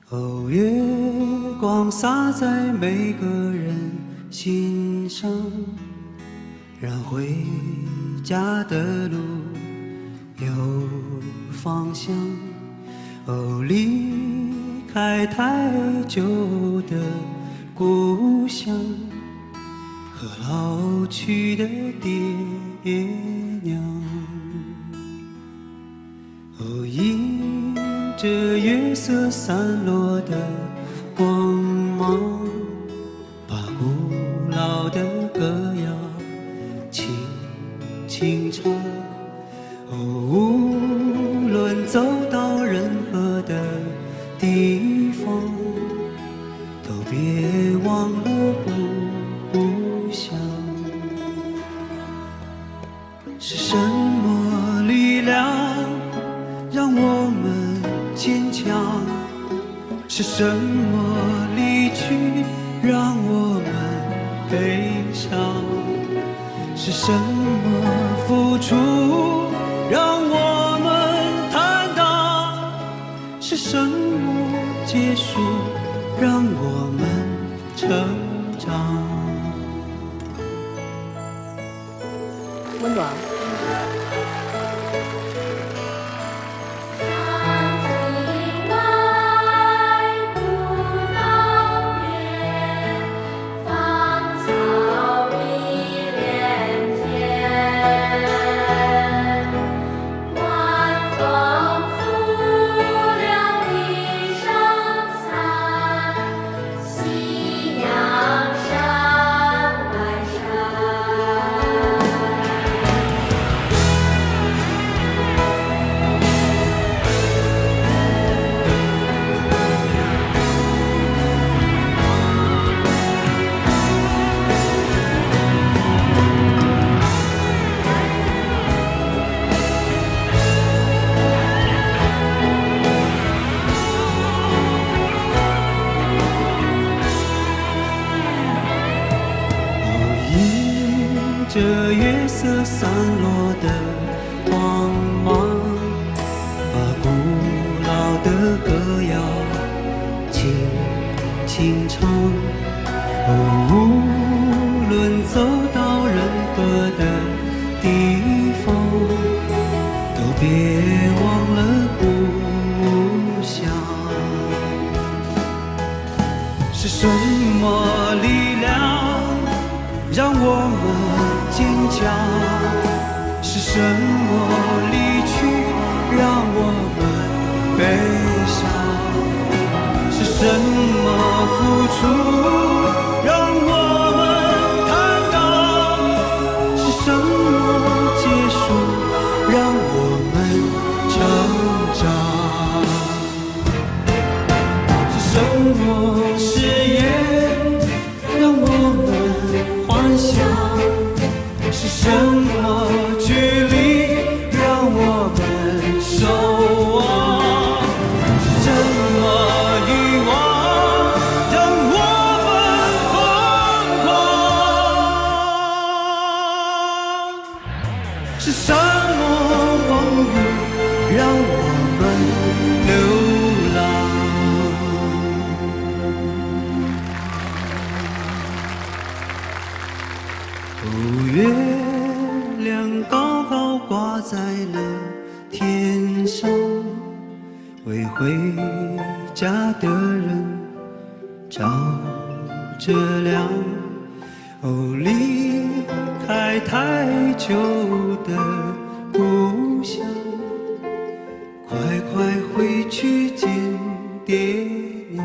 哦，月光洒在每个人心上，让回家的路有方向。哦，离开太久的故乡和老去的爹娘。哦，迎着月色散落的光芒，把古老的歌谣轻轻唱。哦，无论走到任何的地方，都别忘了故乡。是什么力量让我们坚强？是什么离去让我们悲伤？是什么付出让我们坦荡？是什么结束让我们成长？ 温暖。 这月色散落的光芒，把古老的歌谣轻轻唱。哦，无论走到任何的地方，都别忘了故乡。是什么力量让我们坚强？是什么离去让我们悲伤？是什么付出让我们坦荡？是什么结束让我们成长？是什么誓言让我们幻想？是什么距离让我们守望？是什么欲望让我们疯狂？是什么风雨让我们流浪？哦，月亮高高挂在了天上，为回家的人照着亮。哦，离开太久的故乡，快快回去见爹娘。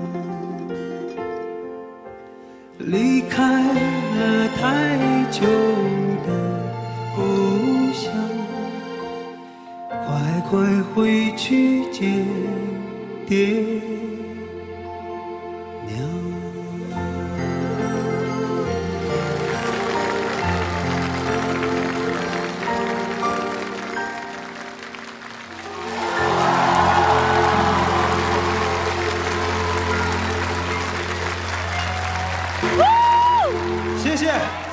离开了太久的故乡，快快回去见爹娘。谢谢。